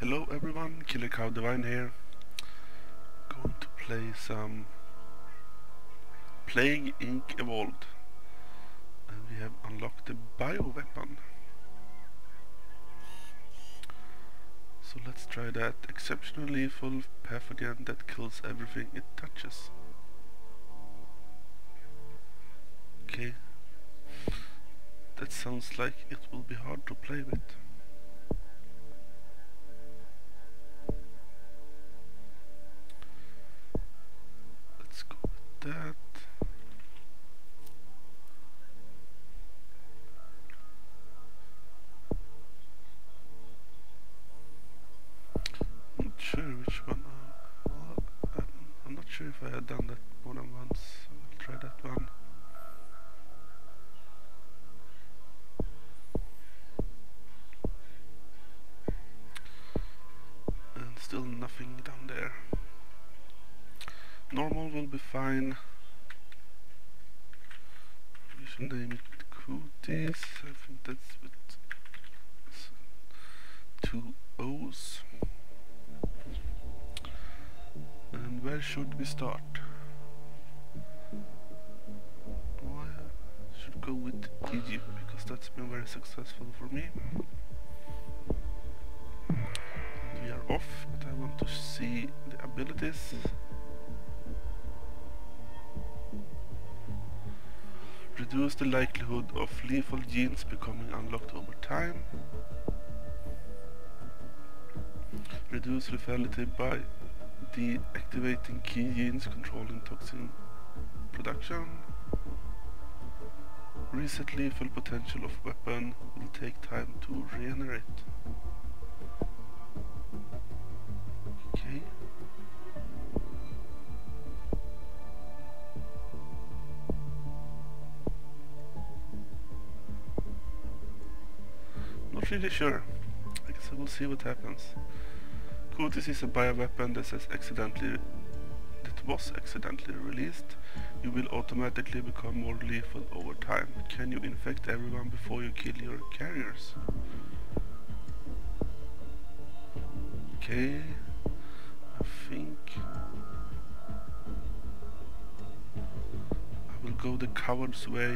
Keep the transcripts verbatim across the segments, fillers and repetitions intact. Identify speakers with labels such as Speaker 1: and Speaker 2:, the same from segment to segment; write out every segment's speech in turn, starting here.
Speaker 1: Hello everyone, Killercowdivine here. Going to play some Plague Incorporated Evolved. And we have unlocked the Bioweapon. So let's try that. Exceptionally lethal pathogen that kills everything it touches. Okay. That sounds like it will be hard to play with. Let's go with that. Not sure which one. Uh, well, I'm, I'm not sure if I had done that more than once. I'll try that one. And still nothing down there. Normal will be fine. We should name it Couldn. I think that's with two O's. And where should we start? Oh, I should go with G W B because that's been very successful for me. We are off, but I want to see the abilities. Reduce the likelihood of lethal genes becoming unlocked over time. Reduce lethality by deactivating key genes controlling toxin production. Reset lethal potential of weapon will take time to regenerate. Okay. Not really sure. I guess I will see what happens. Couldn is a bioweapon that has accidentally that was accidentally released. You will automatically become more lethal over time. Can you infect everyone before you kill your carriers? Okay, I think I will go the coward's way.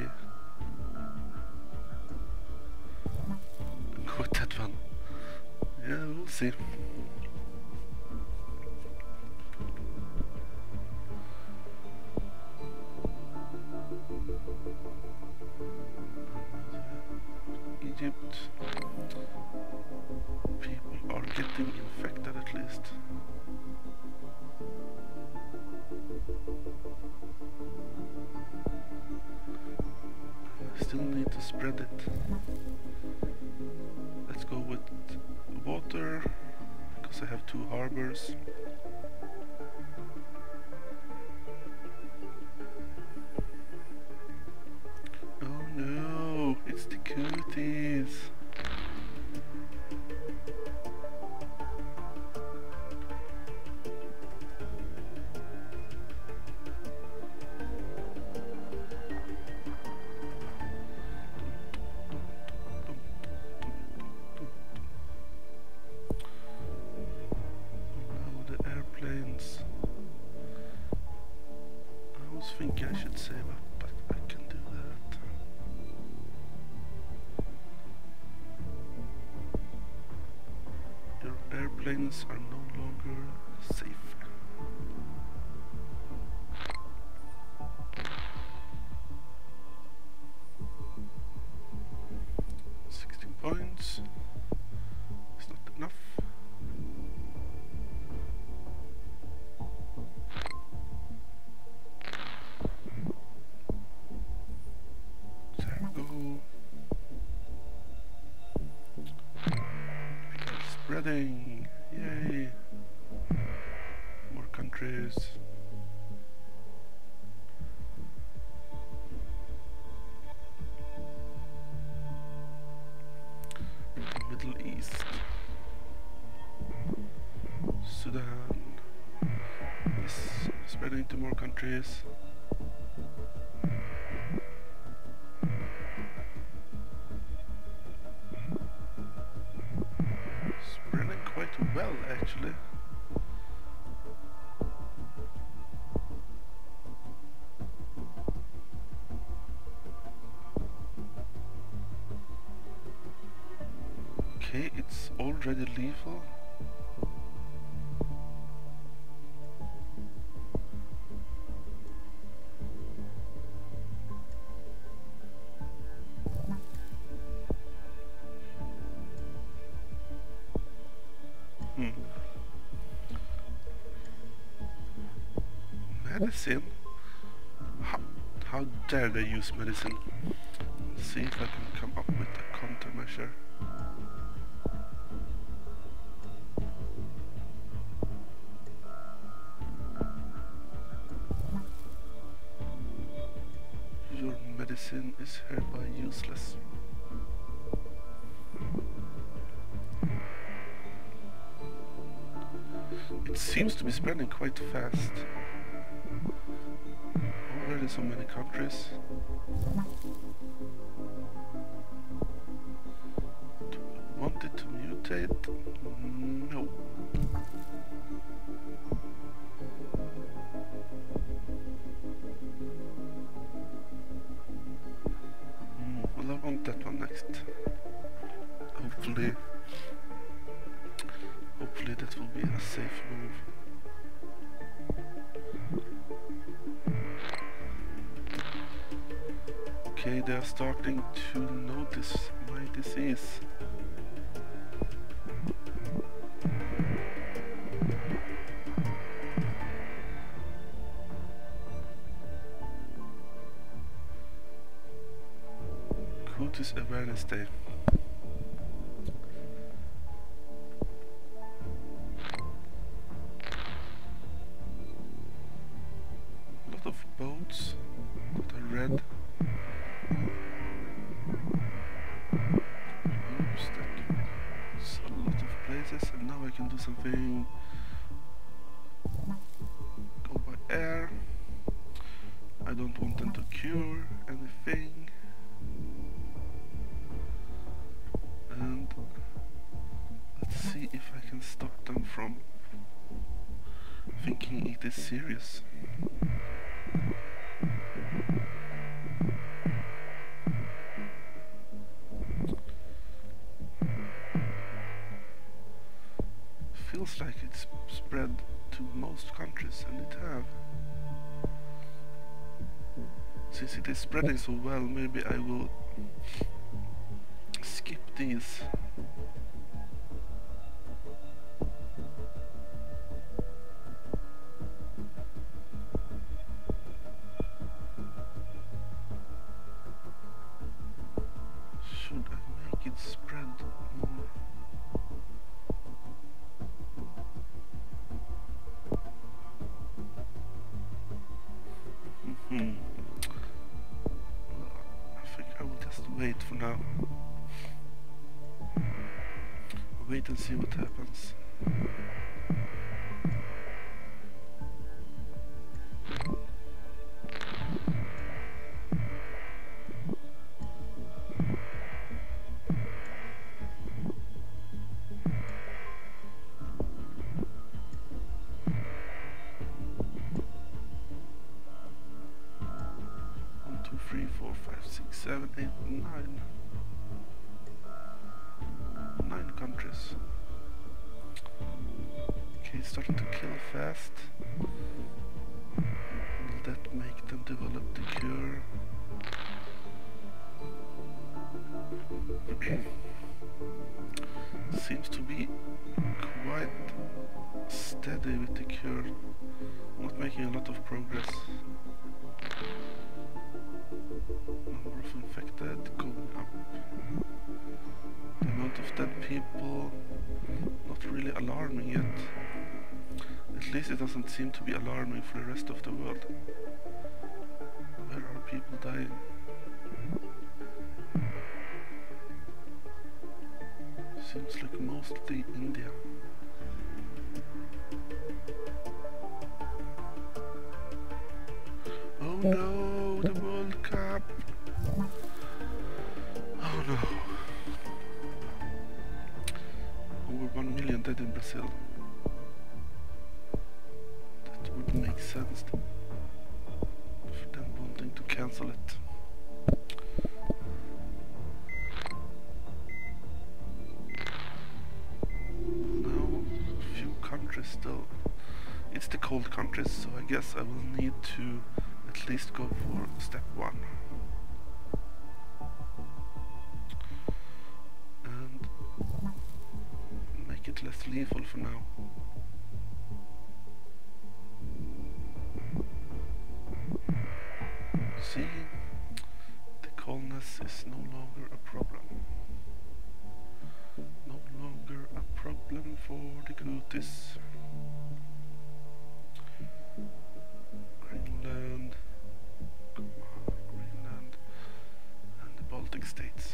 Speaker 1: Go with that one. Yeah, we'll see. Egypt. People are getting infected at least. I still need to spread it. Let's go with water, because I have two harbors. Oh no, it's the cuties. I think I should save up, but I can do that. Your airplanes are no longer safe. sixteen points. It's not enough. Spreading! Yay! More countries. Middle East. Sudan. Is spreading to more countries. Spreading quite well, actually. Okay, it's already lethal. Hmm. Medicine? How, how dare they use medicine? Let's see if I can come up with a countermeasure. Your medicine is hereby useless. It seems to be spreading quite fast. Already so many countries. Do I want it to mutate? No. Mm, well, I want that one next. Hopefully, hopefully that will be a safe move. Okay, they are starting to notice my disease. Couldn's Awareness Day. A lot of boats that are red. Oops, that's a lot of places, and now I can do something. Go by air. I don't want them to cure anything. And let's see if I can stop them from thinking it is serious. Feels like it's spread to most countries, and it have. Since it is spreading so well, maybe I will skip these. Should I make it spread more? Mm-hmm. Well, I think I will just wait for now. Wait and see what happens. One, two, three, four, five, six, seven, eight, nine. Nine countries. Okay, it's starting to kill fast. Will that make them develop the cure? Seems to be quite steady with the cure. Not making a lot of progress. Number of infected going up. The amount of dead people, not really alarming yet. At least it doesn't seem to be alarming for the rest of the world. Where are people dying? Seems like mostly India. Oh no, the World Cup! Oh no. Over one million dead in Brazil. That would make sense for them wanting to cancel it. Now, a few countries still. It's the cold countries, so I guess I will need to at least go for step one. And make it less lethal for now. See, the coldness is no longer a problem. No longer a problem for the Coutis. Greenland, come on, Greenland, and the Baltic states.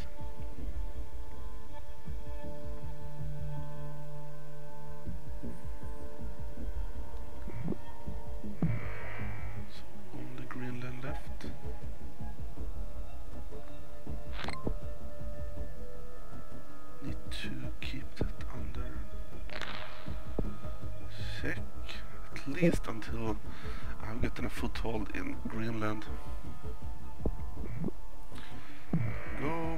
Speaker 1: So only Greenland left. Need to keep that under check, at least until I've gotten a foothold in Greenland. Go.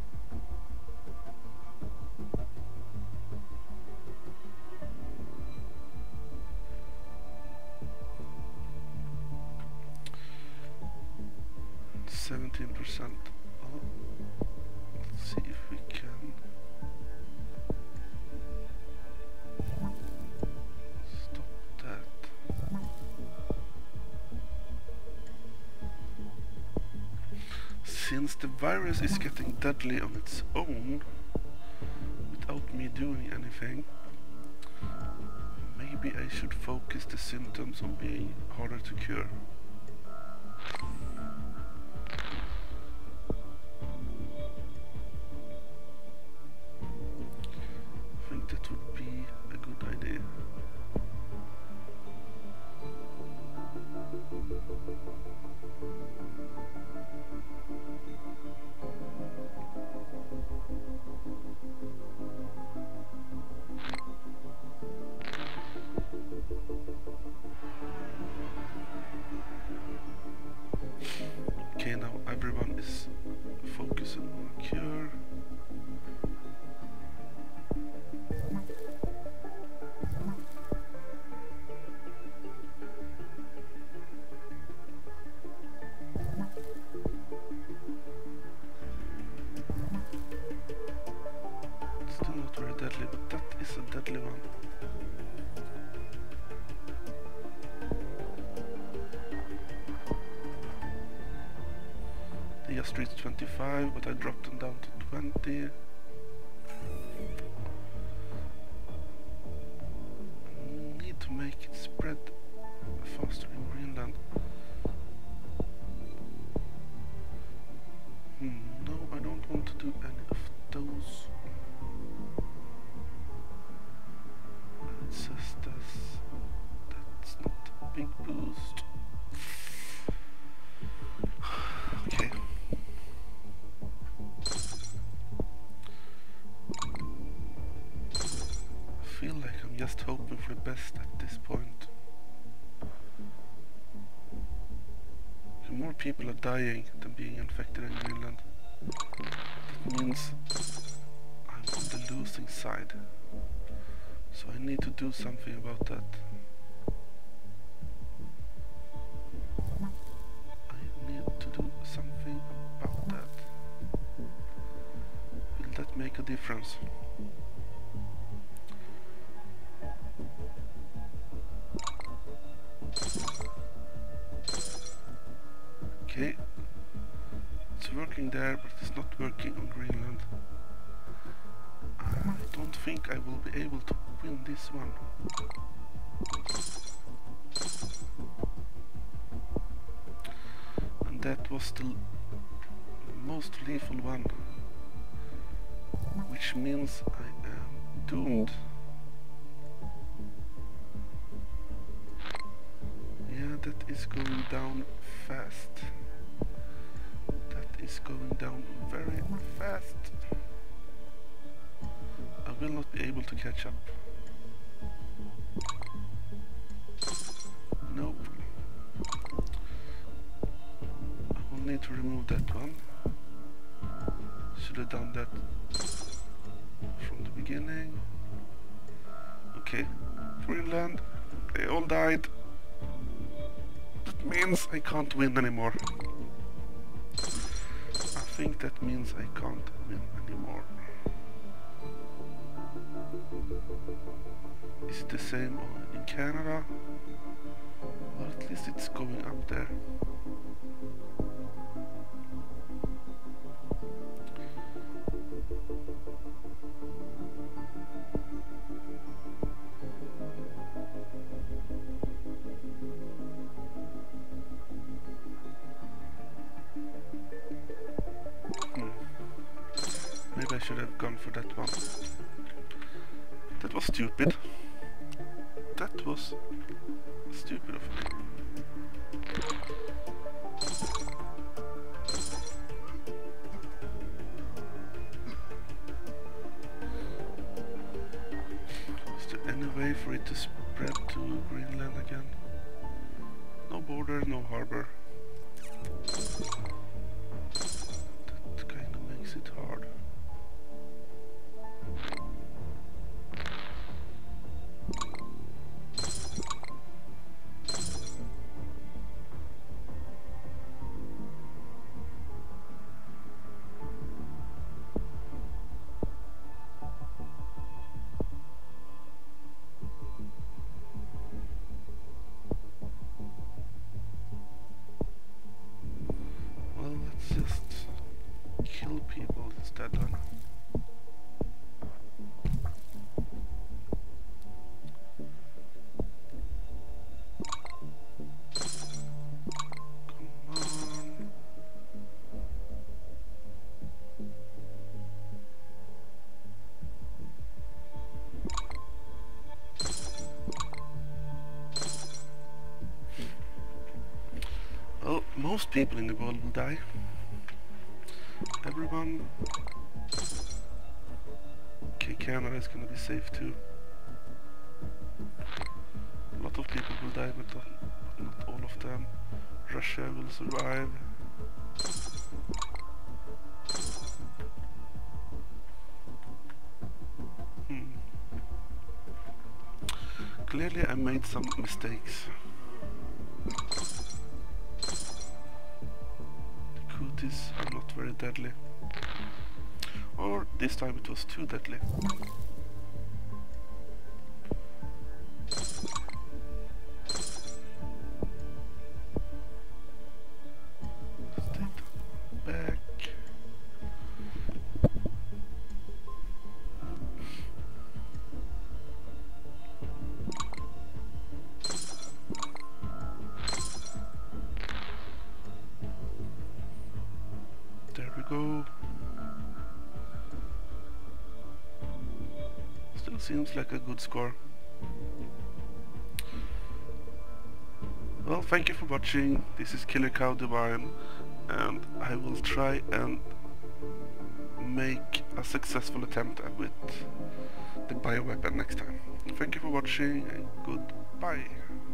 Speaker 1: Seventeen percent. Oh, let's see if we can stop that. Since the virus is getting deadly on its own, without me doing anything, maybe I should focus the symptoms on being harder to cure. I think that would be a good idea. Okay, now everyone is focusing on a cure. Still not very deadly, but that is a deadly one. They just reached twenty-five, but I dropped them down to twenty. Need to make it spread faster in Greenland. Hmm, no, I don't want to do any of those. It says that's, that's not a big boost. Okay. I feel like I'm just hoping for the best at this point. The more people are dying than being infected in Greenland, that means I'm on the losing side. So I need to do something about that. I need to do something about that. Will that make a difference? Okay, it's working there, but it's not working on Greenland. I don't think I will be able to win this one. And that was the most lethal one, which means I am doomed. Yeah, that is going down fast. That is going down very fast. I I will not be able to catch up. Nope. I will need to remove that one. Should have done that from the beginning. Okay, Greenland, they all died. That means I can't win anymore. I think that means I can't win anymore. Is it the same in Canada? Well, at least it's going up there. Maybe I should have gone for that one. That was stupid. That was stupid of me. Is there any way for it to spread to Greenland again? No border, no harbor. That kind of makes it hard. Just kill people instead then. Come on. Well, most people in the world will die. Everyone. Okay, Canada is gonna be safe too. A lot of people will die, but not all of them. Russia will survive. Hmm. Clearly I made some mistakes. These are not very deadly. Or this time it was too deadly. Let's take that back. There we go. Still seems like a good score. Well, thank you for watching. This is Killercowdivine, and I will try and make a successful attempt with the bioweapon next time. Thank you for watching, and goodbye.